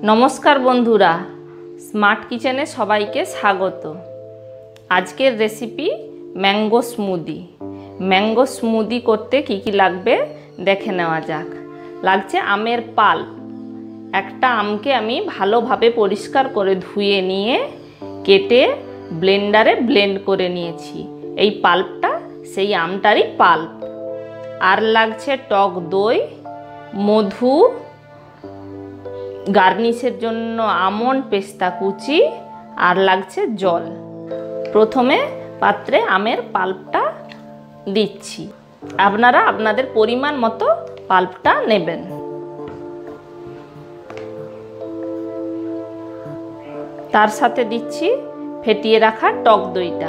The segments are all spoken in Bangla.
नमस्कार बंधुरा स्मार्ट किचेने सबाइके स्वागत। आजकेर recipe mango smoothie. Mango smoothie करते की लागबे देखे नेওয়া যাক। लागছে आमेर पाल्प। एकटा आमके आमी भालोभाबे परिष्कार करे धुए निये केटे ब्लेंडारे ब्लेंड करे निয়েছি। এই পাল্পটা সেই আমটারই পাল্প। আর লাগছে টক দই, মধু, गार्निशेर जन्य आमंड पेस्ता कुचि और लागছে जल। प्रथमे पात्रे आमेर पाल्पटा दिচ্ছি। आपनारा आपनादेर परिमाण मतो पाल्पटा नेবেন। तार साथे दिচ্ছি फेटिয়ে রাখা टक দইটা।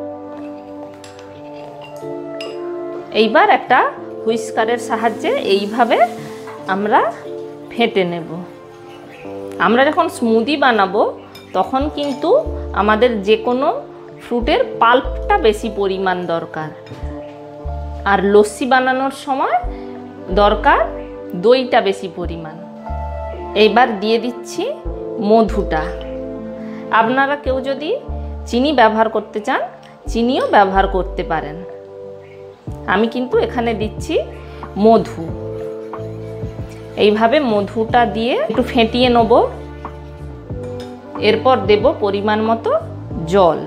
এইবার একটা হুইস্কারের সাহায্যে এইভাবে আমরা ফেটে নেব। আমরা যখন স্মুদি বানাবো তখন কিন্তু আমাদের যে কোনো ফ্রুটের পাল্পটা বেশি পরিমাণ দরকার, আর লস্যি বানানোর সময় দরকার দইটা বেশি পরিমাণ। এইবার দিয়ে দিচ্ছি মধুটা। আপনারা কেউ যদি চিনি ব্যবহার করতে চান চিনিও ব্যবহার করতে পারেন। আমি কিন্তু এখানে দিচ্ছি মধু। এইভাবে মধুটা দিয়ে একটু ফেটিয়ে নেব। এরপর দেব পরিমাণ মতো জল।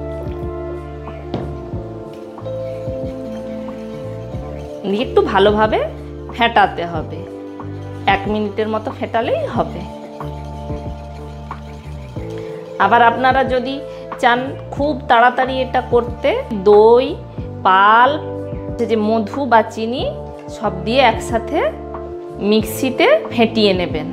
দিয়ে একটু ভালোভাবে ফেটাতে হবে। 1 মিনিটের মতো ফেটালেই হবে। আবার আপনারা যদি চান খুব তাড়াতাড়ি এটা করতে, দই, পাল্প, যে মধু বা চিনি সব দিয়ে একসাথে মিক্সিতে ফেটিয়ে নেবেন।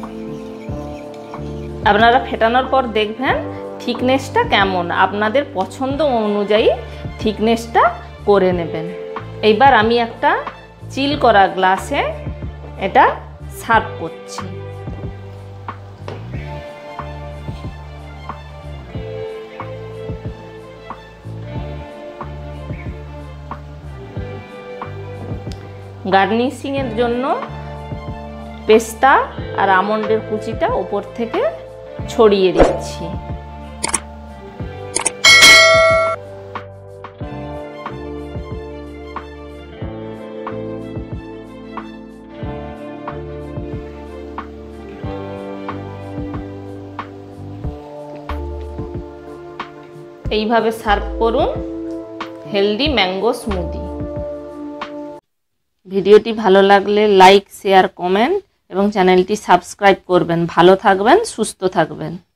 আপনারা ফেটানোর পর দেখবেন থিকনেসটা কেমন, আপনাদের পছন্দ অনুযায়ী থিকনেসটা করে নেবেন। এইবার আমি একটা চিল করা গ্লাসে এটা সার্ভ করছি। গার্নিশিংয়ের জন্য পেস্তা আর আমন্ডের কুচিটা উপর থেকে ছড়িয়ে দিচ্ছি। এইভাবে সার্ভ করুন হেলদি ম্যাঙ্গো স্মুদি। ভিডিওটি ভালো লাগলে লাইক, শেয়ার, কমেন্ট এবং চ্যানেলটি সাবস্ক্রাইব করবেন। ভালো থাকবেন, সুস্থ থাকবেন।